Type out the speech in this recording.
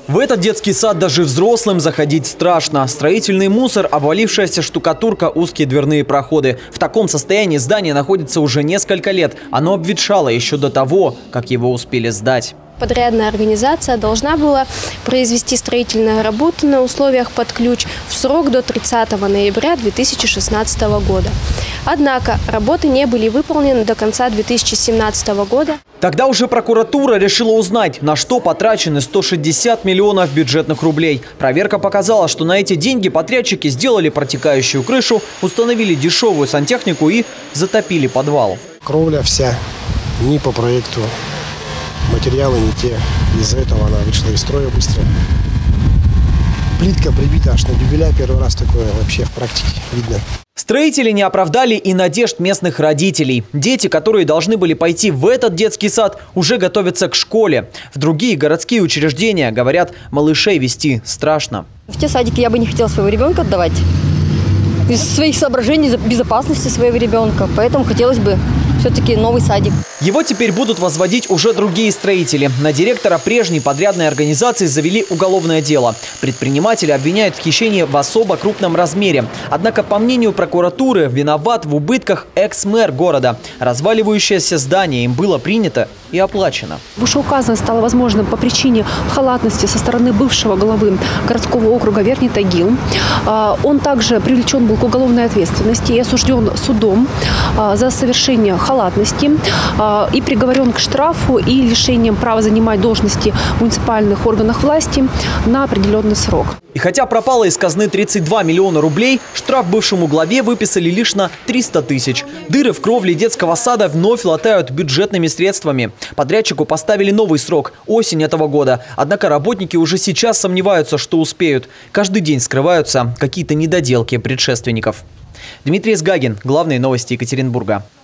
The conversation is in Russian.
В этот детский сад даже взрослым заходить страшно. Строительный мусор, обвалившаяся штукатурка, узкие дверные проходы. В таком состоянии здание находится уже несколько лет. Оно обветшало еще до того, как его успели сдать. Подрядная организация должна была произвести строительные работы на условиях под ключ в срок до 30 ноября 2016 года. Однако работы не были выполнены до конца 2017 года. Тогда уже прокуратура решила узнать, на что потрачены 160 миллионов бюджетных рублей. Проверка показала, что на эти деньги подрядчики сделали протекающую крышу, установили дешевую сантехнику и затопили подвал. Кровля вся не по проекту. Материалы не те. Из-за этого она вышла из строя быстро. Плитка прибита аж на дюбеля. Первый раз такое вообще в практике видно. Строители не оправдали и надежд местных родителей. Дети, которые должны были пойти в этот детский сад, уже готовятся к школе. В другие городские учреждения, говорят, малышей вести страшно. В те садики я бы не хотела своего ребенка отдавать. Из своих соображений безопасности своего ребенка. Поэтому хотелось бы все-таки новый садик. Его теперь будут возводить уже другие строители. На директора прежней подрядной организации завели уголовное дело. Предприниматели обвиняют в хищении в особо крупном размере. Однако, по мнению прокуратуры, виноват в убытках экс-мэр города. Разваливающееся здание им было принято и оплачено. Вышеуказанное стало возможным по причине халатности со стороны бывшего главы городского округа Верхний Тагил. Он также привлечен был к уголовной ответственности и осужден судом за совершение халатности и приговорен к штрафу и лишением права занимать должности в муниципальных органах власти на определенный срок. И хотя пропало из казны 32 миллиона рублей, штраф бывшему главе выписали лишь на 300 тысяч. Дыры в кровле детского сада вновь латают бюджетными средствами. Подрядчику поставили новый срок – осень этого года. Однако работники уже сейчас сомневаются, что успеют. Каждый день скрываются какие-то недоделки предшественников. Дмитрий Сгагин. Главные новости Екатеринбурга.